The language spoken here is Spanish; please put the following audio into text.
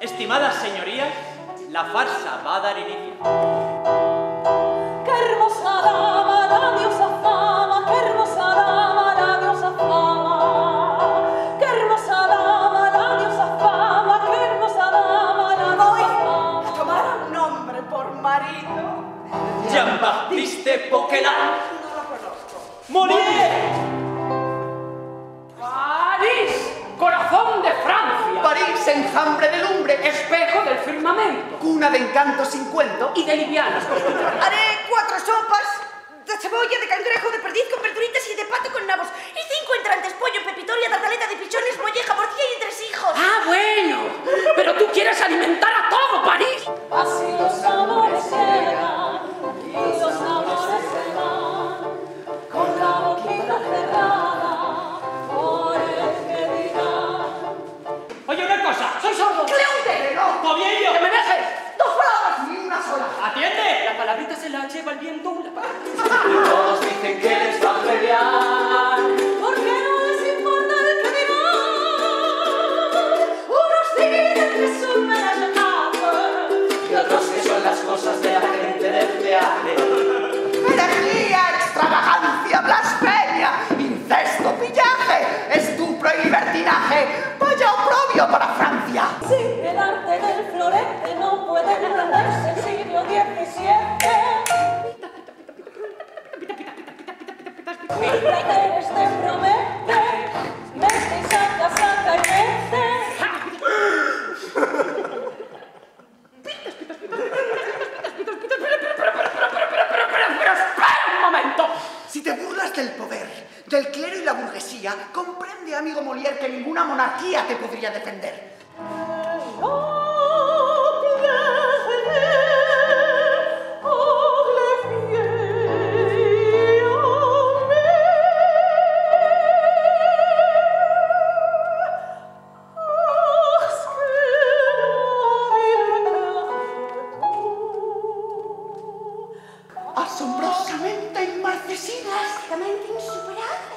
Estimadas señorías, la farsa va a dar inicio. ¡Qué hermosa dama, la diosa fama! ¡Qué hermosa dama, la diosa fama! ¡Qué hermosa dama, la diosa fama! ¡Qué hermosa dama, la diosa fama! Tomar a un hombre por marido. Jean-Baptiste Poquelin. No lo conozco. Molière. ¡París! ¡Corazón de Francia! París, enjambre de lumbre, ¡Espejo del firmamento! cuna de encanto sin cuento. Y de livianas costillas. Haré 4 sopas de cebolla, de cangrejo, de perdiz con verduritas y de pato con nabos. Y 5 entrantes, pollo, pepitoria, tartaleta de pichones, molleja, morcilla y 3 hijos. ¡Ah, bueno! Pero tú quieres alimentar a todo París. Así los amores llegan y los amores se van, con la boquita cerrada por el que dirán. Oye, una cosa. ¡Soy sordo! ¡Cleonte! ¡No! ¡Tobiello! ¡Que me dejes! ¡Dos palabras! ¡Ni una sola! ¡Atiende! La palabrita se la lleva el viento. Todos dicen que les va a pelear. ¿Por qué no les importa el que dirán? Unos dicen que son meras Y otros que son las cosas de la gente del teatro. ¡Herejía, extravagancia, blasfemia, incesto, pillaje, estupro y libertinaje! ¡Vaya oprobio para Francia! Sin el arte del florete no puede entenderse el siglo XVII. Mil placeres te promete, mete y saca, saca y mete. Pero espera un momento. Si te burlas del poder, del clero y la burguesía, comprende, amigo Molière, que ninguna monarquía te podría defender. Asombrosamente inmarcesina. Drásticamente insuperable.